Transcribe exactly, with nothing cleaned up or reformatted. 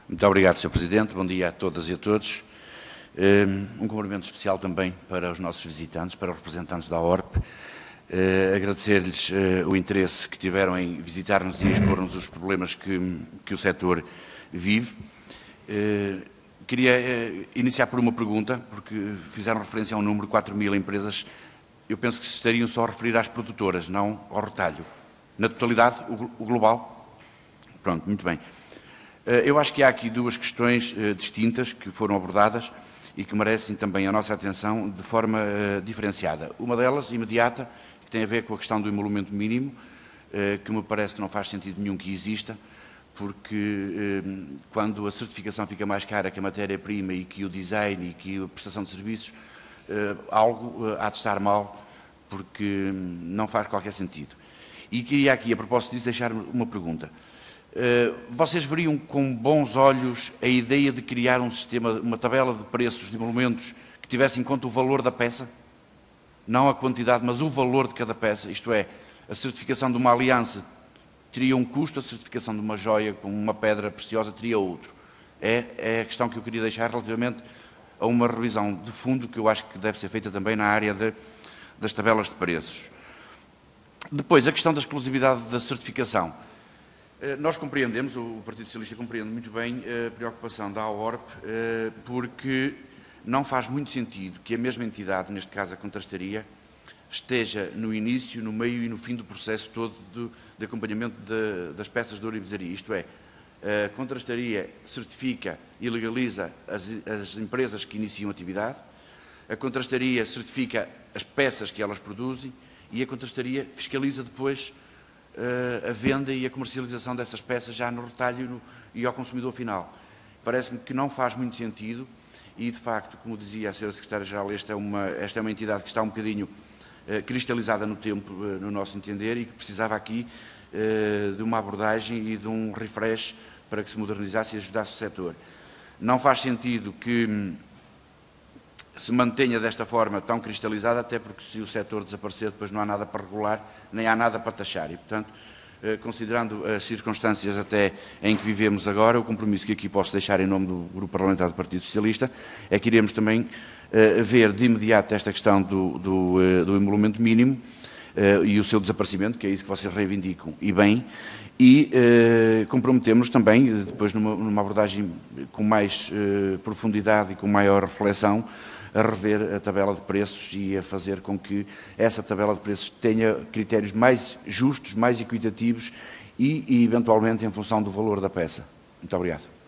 Muito obrigado, senhor Presidente. Bom dia a todas e a todos. Um cumprimento especial também para os nossos visitantes, para os representantes da O R P. Agradecer-lhes o interesse que tiveram em visitar-nos e expor-nos os problemas que, que o setor vive. Queria iniciar por uma pergunta, porque fizeram referência a um número de quatro mil empresas. Eu penso que se estariam só a referir às produtoras, não ao retalho. Na totalidade, o global? Pronto, muito bem. Eu acho que há aqui duas questões distintas que foram abordadas e que merecem também a nossa atenção de forma diferenciada. Uma delas, imediata, que tem a ver com a questão do emolumento mínimo, que me parece que não faz sentido nenhum que exista, porque quando a certificação fica mais cara que a matéria-prima e que o design e que a prestação de serviços, algo há de estar mal, porque não faz qualquer sentido. E queria aqui, a propósito disso, deixar uma pergunta. Uh, vocês veriam com bons olhos a ideia de criar um sistema, uma tabela de preços, de emolumentos, que tivesse em conta o valor da peça? Não a quantidade, mas o valor de cada peça. Isto é, a certificação de uma aliança teria um custo, a certificação de uma joia com uma pedra preciosa teria outro. É, é a questão que eu queria deixar relativamente a uma revisão de fundo que eu acho que deve ser feita também na área de, das tabelas de preços. Depois, a questão da exclusividade da certificação. Nós compreendemos, o Partido Socialista compreende muito bem a preocupação da A O R P, porque não faz muito sentido que a mesma entidade, neste caso a Contrastaria, esteja no início, no meio e no fim do processo todo de, de acompanhamento de, das peças de ourivesaria. Isto é, a Contrastaria certifica e legaliza as, as empresas que iniciam atividade, a Contrastaria certifica as peças que elas produzem e a Contrastaria fiscaliza depois a venda e a comercialização dessas peças já no retalho e, no, e ao consumidor final. Parece-me que não faz muito sentido e, de facto, como dizia a senhora Secretária-Geral, esta, é uma, esta é uma entidade que está um bocadinho uh, cristalizada no tempo, uh, no nosso entender, e que precisava aqui uh, de uma abordagem e de um refresh para que se modernizasse e ajudasse o setor. Não faz sentido que hum, se mantenha desta forma tão cristalizada, até porque se o setor desaparecer, depois não há nada para regular, nem há nada para taxar. E, portanto, considerando as circunstâncias até em que vivemos agora, o compromisso que aqui posso deixar em nome do Grupo Parlamentar do Partido Socialista é que iremos também ver de imediato esta questão do, do, do emolumento mínimo e o seu desaparecimento, que é isso que vocês reivindicam, e bem, e comprometemos também, depois numa, numa abordagem com mais profundidade e com maior reflexão, a rever a tabela de preços e a fazer com que essa tabela de preços tenha critérios mais justos, mais equitativos e, e eventualmente, em função do valor da peça. Muito obrigado.